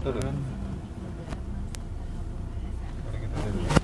turun. Mari kita lihat dulu.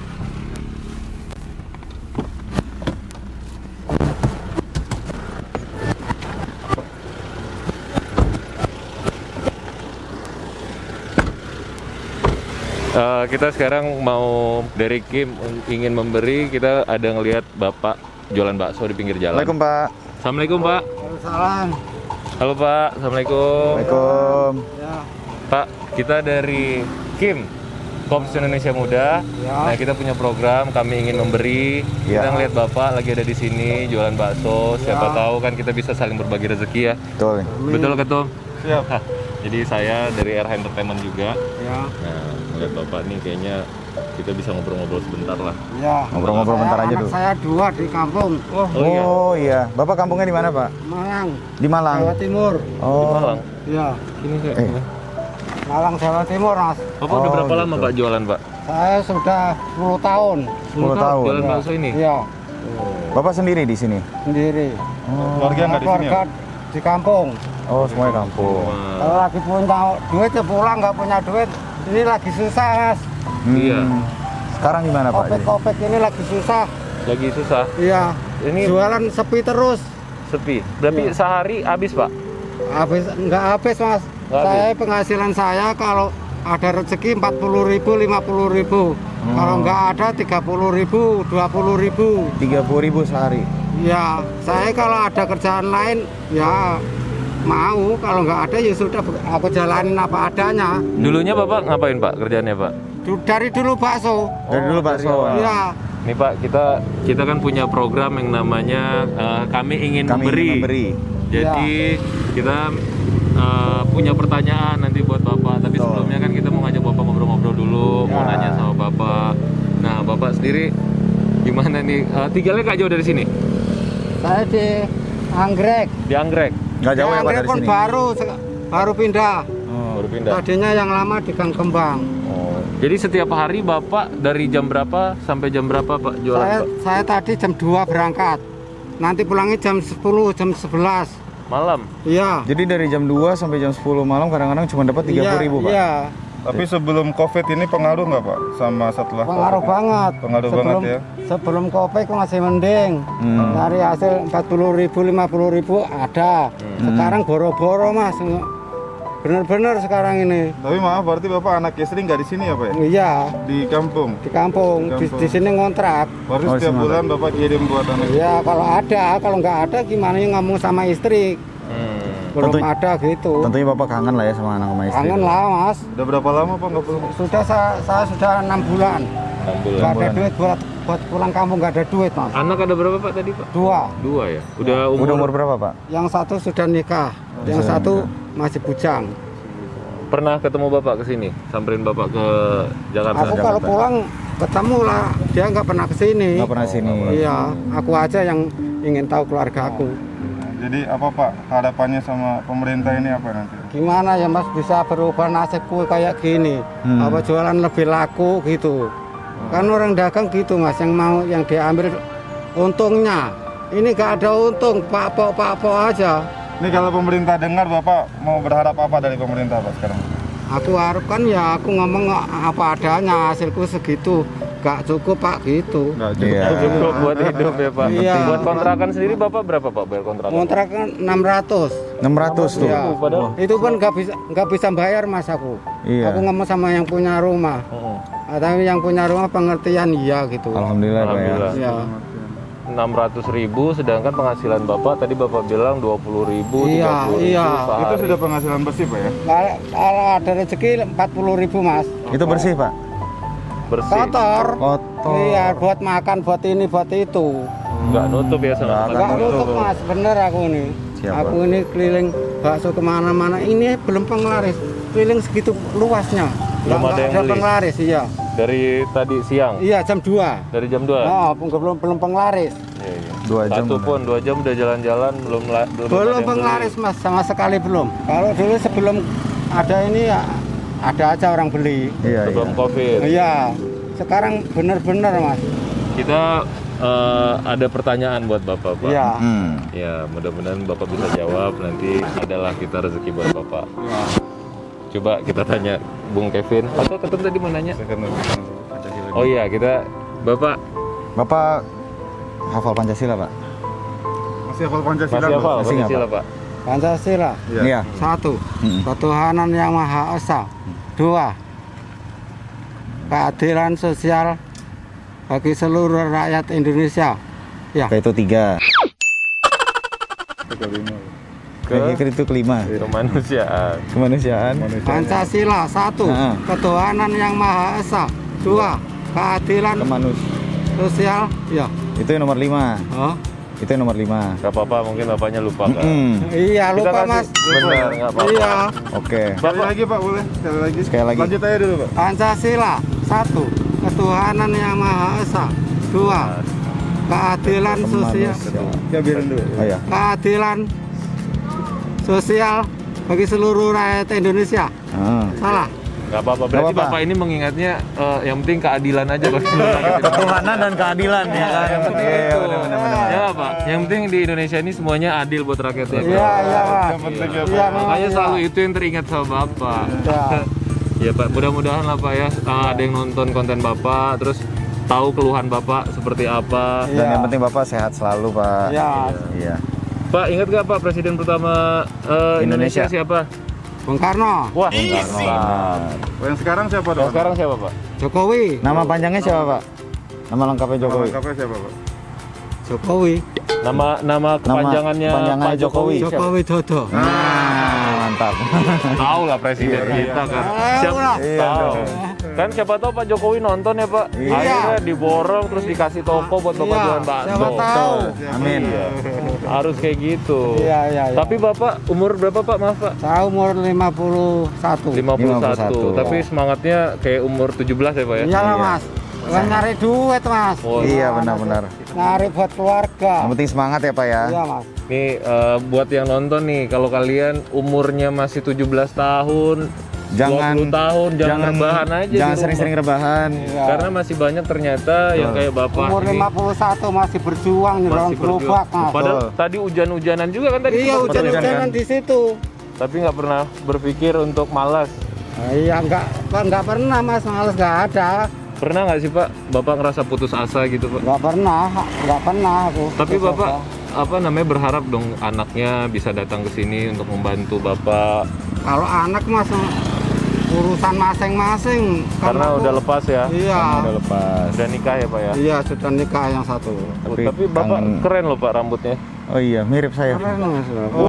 Kita sekarang mau dari Kim ingin memberi, kita ada ngelihat Bapak jualan bakso di pinggir jalan. Assalamualaikum Pak. Assalamualaikum Pak. Salam. Halo Pak, Assalamualaikum. Waalaikumsalam. Ya. Pak, kita dari Kim, Kops Indonesia Muda. Ya. Nah, kita punya program, kami ingin memberi. Kita Ya. ngelihat Bapak lagi ada di sini jualan bakso. Siapa tahu kan kita bisa saling berbagi rezeki ya. Betul. Betul Ketum? Siap. Hah, jadi saya dari RH Entertainment juga. Ya. Nah, ngeliat Bapak nih kayaknya kita bisa ngobrol-ngobrol sebentar lah. Ya. Ngobrol-ngobrol bentar aja Anak dulu. saya 2 di kampung. Oh iya, Oh iya. Bapak kampungnya di mana Pak? Malang, Di Malang. Jawa Timur. di Oh. Malang. Ya. Ini kayak Malang, Jawa Timur, Mas. Bapak udah Oh, berapa lama gitu. Pak jualan Pak? Saya sudah 10 tahun. 10 tahun. Jualan Ya. bakso ini? Iya, Bapak sendiri di sini? sendiri. Oh. Keluarga nggak di sini ya? Keluarga di kampung. Oh, semuanya kampung. Kalau lagi punya duit ya pulang, nggak punya duit. Ini lagi susah, Mas. Iya. Sekarang gimana Pak? Jadi? Kopek-kopek ini lagi susah. Lagi susah. Iya. Ini Jualan sepi terus. sepi. Berarti Iya. sehari habis Pak? Nggak habis, Mas. Nggak Saya penghasilan saya kalau ada rezeki 40.000, 50.000. Kalau nggak ada 30.000, 20.000. 30.000 sehari. Ya, saya kalau ada kerjaan lain ya mau. Kalau nggak ada ya sudah, aku jalanin apa adanya. Dulunya Bapak ngapain Pak kerjaannya Pak? Dari dulu bakso. Dari dulu bakso. awal. Iya. Nih Pak, kita kan punya program yang namanya kami ingin Kami memberi. ingin memberi. Jadi kita punya pertanyaan nanti buat Bapak. Tapi Betul. sebelumnya kan kita mau ngajak Bapak ngobrol-ngobrol dulu, mau Ya. nanya sama Bapak. Nah, Bapak sendiri gimana nih? Tinggalnya nggak jauh dari sini? Saya di Anggrek. Di Anggrek. Nggak jauh ya Pak Anggrek dari pun sini? baru pindah. Oh. Baru pindah. Tadinya yang lama di Gang Kembang. Oh. Jadi setiap hari Bapak dari jam berapa sampai jam berapa Pak jualan Pak? Saya tadi jam 2 berangkat. Nanti pulangnya jam 10, jam 11. Malam. Iya. Jadi dari jam 2 sampai jam 10 malam kadang-kadang cuma dapat 30.000 Pak? Iya. Tapi sebelum COVID ini pengaruh nggak Pak sama setelah Pengaruh COVID? banget. Pengaruh banget ya. Sebelum Covid masih mending. Dari hasil 40.000, 50.000 ada. Sekarang boro-boro, Mas. Bener-bener sekarang ini. Tapi maaf, berarti Bapak anak istri nggak di sini ya Pak ya? Iya, Di kampung. di kampung. Di Di, kampung. di sini ngontrak. Berarti Oh, setiap semangat. bulan Bapak kirim buat anak istri. Iya, kalau ada, kalau nggak ada gimana ya ngomong sama istri. Belum Tentu- ada gitu. Tentunya Bapak kangen lah ya sama anak sama istri. Kangen lah, Mas. Udah berapa lama Pak nggak pulang? Sudah saya sudah 6 bulan. 6 bulan. Nggak ada bulan. duit buat pulang kampung, nggak ada duit, Mas. Anak ada berapa Pak tadi Pak? 2. 2 ya. Udah Udah umur umur berapa Pak? Yang satu sudah nikah, yang sudah satu masih bujang. pernah ketemu Bapak ke sini? Samperin Bapak ke Jakarta. Aku kalau pulang ketemu lah, dia nggak pernah kesini. Nggak pernah sini. Iya, aku aja yang ingin tahu keluarga aku. Jadi apa Pak harapannya sama pemerintah ini apa nanti? Gimana ya Mas bisa berubah nasibku kayak gini? Apa jualan lebih laku gitu? Kan orang dagang gitu Mas, yang mau yang diambil untungnya. Ini gak ada untung, pak-po aja. Ini kalau pemerintah dengar Bapak mau berharap apa dari pemerintah Pak sekarang? Aku harapkan ya aku ngomong apa adanya, hasilku segitu. Gak cukup Pak gitu. Nggak Iya. Cukup buat hidup ya Pak. Iya. Buat kontrakan sendiri Bapak berapa Pak bayar kontrakan? Kontrakan 600. 600 tuh. Ya, Padahal itu pun nggak bisa bayar Mas aku. Iya. Aku ngomong sama yang punya rumah. Tapi yang punya rumah pengertian iya gitu. Alhamdulillah Pak ya. Alhamdulillah. Ya. 600.000 sedangkan penghasilan Bapak tadi Bapak bilang 20.000, 30.000 Iya, iya. sehari. Itu sudah penghasilan bersih Pak ya? Kalau ada rezeki 40.000 Mas. Itu bersih Pak? bersih. Kotor. Kotor. Iya, buat makan, buat ini, buat itu. Nggak nutup ya sama Nggak Enggak sekali. nutup Mas, bener aku ini. Siap, Aku ini keliling bakso kemana-mana. Ini belum penglaris. Keliling segitu luasnya. Belum Nggak ada yang beli. penglaris, iya. Dari tadi siang, Iya, jam 2. dari jam 2. Oh, belum penglaris. Iya, iya. 2 jam. Satu pun 2 jam udah jalan-jalan belum ada yang Belum beli. penglaris Mas, sama sekali belum. Kalau dulu sebelum ada ini ya ada aja orang beli. Iya, Sebelum iya. Covid. Iya. Sekarang bener-bener Mas. Kita ada pertanyaan buat Bapak, Pak. Iya. Ya, mudah-mudahan Bapak bisa jawab. Nanti adalah kita rezeki buat Bapak. Coba kita tanya Bung Kevin. Atau ketemu tadi mau nanya? Oh iya, kita Bapak hafal Pancasila, Pak? Masih hafal Pancasila? masih hafal Masih nggak, Pancasila, Pak? Pancasila. Iya. 1. Ketuhanan yang Maha Esa. 2. Keadilan sosial bagi seluruh rakyat Indonesia. Ya. Itu 3. Itu kelima. Kemanusiaan. Pancasila 1. Nah. Ketuhanan yang Maha Esa. 2. Keadilan sosial. Ya. Itu yang nomor 5. Oh. Itu yang nomor 5. Gak apa-apa, mungkin bapaknya lupa kan? Iya, Kita lupa kasih- Mas. Benar, nggak apa-apa. Iya. Oke. Sekali lagi Pak, boleh? Sekali lagi. Lanjut aja dulu Pak. Pancasila 1. Ketuhanan yang Maha Esa. 2. Keadilan sosial. Ya biarin dulu. Oh ya. Keadilan sosial bagi seluruh rakyat Indonesia. Salah. Gak apa-apa, berarti Nggak apa-apa. bapak ini mengingatnya yang penting keadilan aja bagi seluruh rakyat Indonesia. Ketuhanan dan keadilan ya kan. Yang penting Iya, itu. benar-benar. Ya Pak, yang penting di Indonesia ini semuanya adil buat rakyatnya. Pak. Iya, iya, Mas. Yang penting ya Iya, Pak. Makanya iya. selalu itu yang teringat sama bapak. Ya. Ya Pak, mudah-mudahan lah Pak ya, ada yang nonton konten bapak, terus tahu keluhan bapak seperti apa. Dan Iya. yang penting Bapak sehat selalu, Pak. Ya. Iya. Pak, ingat gak Pak presiden pertama Indonesia Indonesia. siapa? Bung Karno, Wah, Yang sekarang siapa dong? yang sekarang siapa Pak? Jokowi, Nama panjangnya siapa, Pak? Nama lengkapnya Jokowi. Lengkapnya siapa Pak? Jokowi, Nama kepanjangannya kepanjangannya Pak Jokowi. Jokowi. Jokowi Dodo. Mantap. Tahu lah presiden kita kan. Tahu lah. Iya Tahu. dong. Kan siapa tahu Pak Jokowi nonton ya Pak. Iya. Akhirnya diborong terus dikasih toko buat bapak Iya, jualan bakso. siapa tahu. Amin. Iya. Harus kayak gitu. Iya, iya, iya. Tapi bapak umur berapa Pak? Maaf Pak. Saya umur 51. 51. Tapi semangatnya kayak umur 17 ya Pak ya. Iya lah Mas. Bukan nyari duit Mas. Oh, Iya, benar-benar. Nyari buat keluarga. Yang penting semangat ya, Pak ya. Iya Mas. Nih buat yang nonton nih, kalau kalian umurnya masih 17 tahun, Jangan 20 tahun, jangan rebahan aja di Jangan rumah. sering-sering rebahan. Iya. Karena masih banyak ternyata yang kayak bapak Umur ini 51 masih berjuang di dalam masih gerobak berjuang. Mas. Padahal tadi hujan-hujanan juga kan tadi. Iya, sempat hujan-hujanan di situ. Tapi nggak pernah berpikir untuk malas. Nah, iya, enggak pernah Mas, males enggak ada. Pernah nggak sih Pak, Bapak ngerasa putus asa gitu Pak? Enggak pernah aku. Tapi Putus Bapak asa. berharap dong anaknya bisa datang ke sini untuk membantu Bapak. Kalau anak Mas urusan masing-masing. Karena aku- udah lepas ya. Iya. Udah lepas. Udah nikah ya Pak ya. Iya, sudah nikah yang satu. Tapi Bapak kangen. keren loh Pak rambutnya. Oh iya, mirip saya. Keren Mas.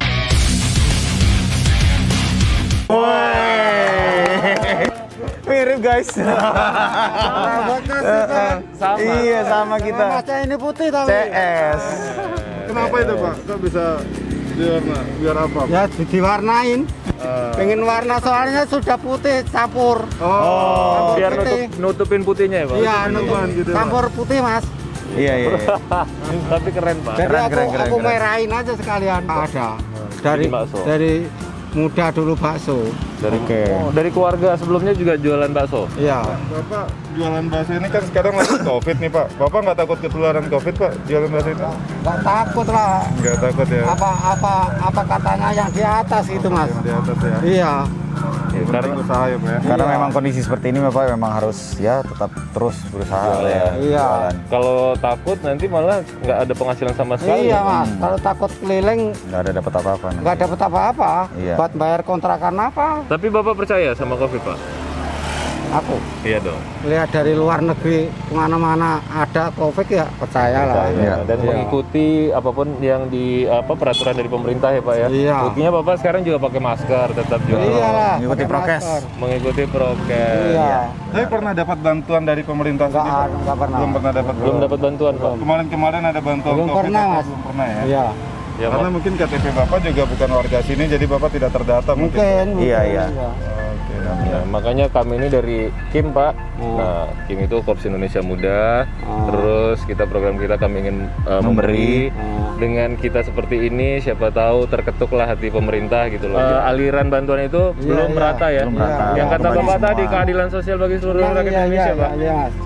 Mirip guys. Rambutnya sih kan. Sama. Iya, sama kita. Masnya ini putih tapi. CS. Kenapa itu Pak? Kok bisa diwarna? Biar apa? Ya diwarnain. Pengen warna soalnya sudah putih campur. Oh. Biar putih. nutupin putihnya ya Pak. Iya, minuman gitu, Mas. campur putih Mas. Iya, iya. Tapi keren Pak. Jadi Keren, aku keren. merahin aja sekalian. Ada. Dari Bikin bakso. dari muda dulu bakso. Dari Oke. dari keluarga sebelumnya juga jualan bakso. Iya. Bapak jualan bakso ini kan sekarang lagi COVID nih Pak. Bapak nggak takut ketularan COVID Pak? Jualan bakso itu? Nggak takut lah. Nggak takut ya? Apa katanya yang di atas gitu Mas. Di atas ya? Iya. Yang penting usaha ya Pak ya? Karena Iya. memang kondisi seperti ini Bapak memang harus ya tetap terus berusaha lah ya. Iya. Jualan. Kalau takut nanti malah nggak ada penghasilan sama sekali. Iya Mas. Kalau takut keliling Nggak ada dapat apa-apa. nanti. nggak dapat apa-apa. Iya. Buat bayar kontrakan apa? Tapi Bapak percaya sama COVID Pak? Aku Iya dong. lihat dari luar negeri kemana-mana ada COVID ya percaya lah. Iya. Dan Iya. mengikuti apapun yang di peraturan dari pemerintah ya Pak ya. Iya. Buktinya Bapak sekarang juga pakai masker, tetap jualan. Iyalah. Mengikuti pakai prokes. masker. Mengikuti prokes. Iya. Tapi pernah dapat bantuan dari pemerintah sini Pak? Nggak pernah. Belum pernah dapat. Belum dapat bantuan Pak. Kemarin-kemarin ada bantuan Belum COVID pernah, apa? Mas. Belum pernah ya? Iya. Ya, Karena Pak. mungkin KTP Bapak juga bukan warga sini, jadi Bapak tidak terdata Mungkin. Iya, iya. Oke. Nah, makanya kami ini dari Kim Pak. Hmm. Nah, Kim itu Korps Indonesia Muda. Terus kita program kita kami ingin memberi. Dengan kita seperti ini, siapa tahu terketuklah hati pemerintah gitu loh. Aliran bantuan itu belum iya. merata ya. Belum merata. Yang kata Kembali Bapak semua. tadi keadilan sosial bagi seluruh rakyat Iya, Indonesia iya, Pak. iya, Mas. Nah,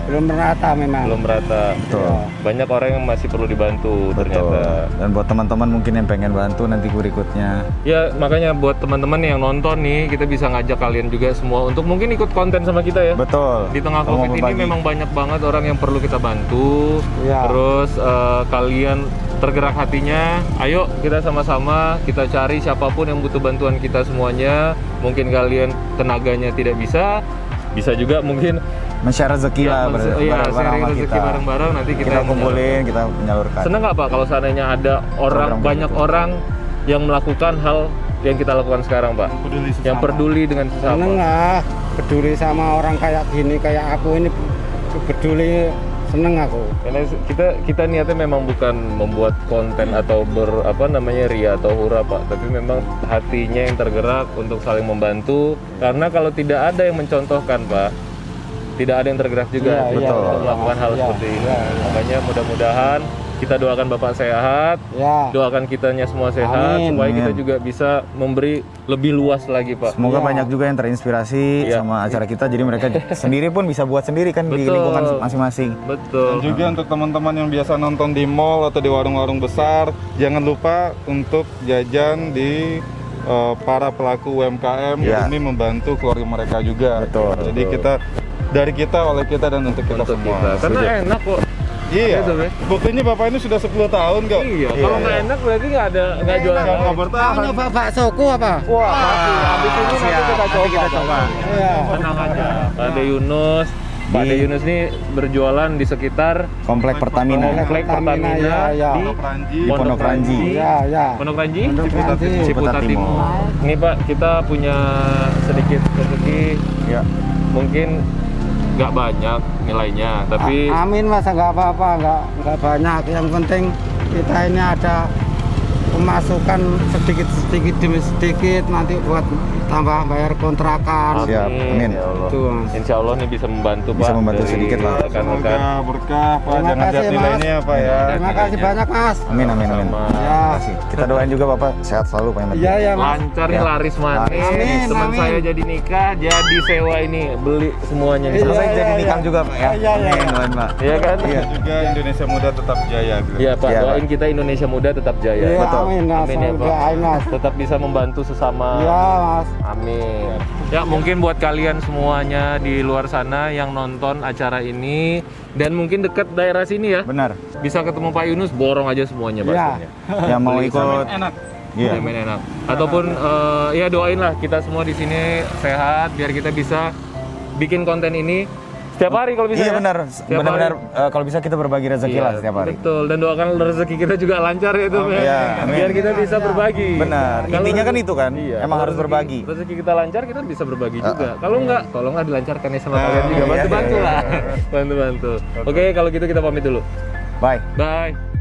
belum merata memang. Belum merata. Betul. Banyak orang yang masih perlu dibantu ternyata. Dan buat teman-teman mungkin yang pengen bantu nanti berikutnya. Ya makanya buat teman-teman yang nonton nih, kita bisa ngajak kalian juga semua untuk mungkin ikut konten sama kita ya. Betul. Di tengah Kalau COVID mau ini berbagi. memang banyak banget orang yang perlu kita bantu. Ya. Terus kalian tergerak hatinya, ayo kita sama-sama kita cari siapapun yang butuh bantuan kita semuanya. Mungkin kalian tenaganya tidak bisa juga mungkin Men-share rezeki lah bareng-bareng sharing sama rezeki kita. bareng-bareng, nanti kita Kita kumpulin, kita menyalurkan. Seneng nggak Pak kalau seandainya ada orang, Program banyak gitu. orang yang melakukan hal yang kita lakukan sekarang Pak, yang peduli dengan sesama. Seneng lah, peduli sama orang kayak gini, kayak aku ini peduli, seneng aku. Karena kita niatnya memang bukan membuat konten atau ria atau hura Pak, tapi memang hatinya yang tergerak untuk saling membantu. Karena kalau tidak ada yang mencontohkan Pak, tidak ada yang tergerak juga Iya, untuk melakukan hal seperti ini. Makanya mudah-mudahan kita doakan Bapak sehat, Ya. doakan kitanya semua sehat, Amin. supaya kita Amin. juga bisa memberi lebih luas lagi Pak. Semoga Iya. banyak juga yang terinspirasi Iya. sama acara kita, jadi mereka sendiri pun bisa buat sendiri kan di Betul. lingkungan masing-masing. Betul. Dan juga untuk teman-teman yang biasa nonton di mall atau di warung-warung besar, jangan lupa untuk jajan di para pelaku UMKM Ya. demi membantu keluarga mereka juga. Betul. Jadi kita dari kita, oleh kita, dan untuk kita Untuk semua. kita. Karena enak kok. Iya. Itu, Be. Buktinya Bapak ini sudah 10 tahun kok. Iya, kalau nggak enak berarti nggak jualan. Nggak bertahan. Mau nyoba baksoku apa? Wah, pasti. Habis ini nanti kita coba. Iya. Tenang aja. Pak Ade Yunus, Pak Ade Yunus ini berjualan di sekitar Komplek Pertamina. Komplek Pertamina ya. di Pondok Ranji. Di Pondok Ranji. Ya, ya. Pondok Ranji, Ciputat Timur. Ciputat Timur. Ini Pak, kita punya sedikit rezeki, Ya. mungkin nggak banyak nilainya, tapi Amin mas, nggak apa-apa, nggak banyak. Yang penting kita ini ada pemasukan sedikit demi sedikit nanti buat tambah bayar kontrakan. Siap. Amin. Ya Allah. Tuh, Mas. Insya Allah nih bisa membantu Bisa Pak. membantu dari sedikit lah. rekan-rekan. Semoga berkah Pak, Terima jangan kasih, lihat nilainya ya Pak ya. Terima kasih banyak mas. Amin, amin, amin. Sama. Ya. Terima kasih. Kita doain juga Bapak sehat selalu Pak Ahmad. Iya ya mas. Lancar nih, Ya. laris manis. Amin, Teman amin. saya jadi nikah, jadi sewa ini, beli semuanya. Iya. Selesai jadi nikah juga Pak ya. Iya, iya. Amin, doain Pak. Iya kan? Iya. Juga Indonesia Muda tetap jaya gitu. Iya Pak, Iya, doain Pak. kita Indonesia Muda tetap jaya. Iya, Betul. amin mas. Amin ya, Pak. Doain, mas. Tetap bisa membantu sesama. Iya mas. Amin. Ya mungkin buat kalian semuanya di luar sana yang nonton acara ini dan mungkin dekat daerah sini ya, Benar. bisa ketemu Pak Yunus, borong aja semuanya Iya. baksonya. Yang mau Beli ikut Enak. Iya. Jamin enak. Ataupun ya doain lah kita semua di sini sehat biar kita bisa bikin konten ini setiap hari kalau bisa. Iya ya. benar. Setiap Benar-benar hari. kalau bisa kita berbagi rezeki Iya, lah setiap hari. Betul, dan doakan rezeki kita juga lancar ya itu. Amin. Iya, amin. Biar kita bisa berbagi. Benar. Kalau Intinya kan rezeki- itu kan. Iya, Emang kalau harus berbagi. Rezeki kita lancar, kita bisa berbagi juga. Kalau enggak, tolonglah dilancarkan ya sama kalian juga. iya, Bantu-bantu iya, lah. Bantu-bantu. Oke, kalau gitu kita pamit dulu. Bye. Bye.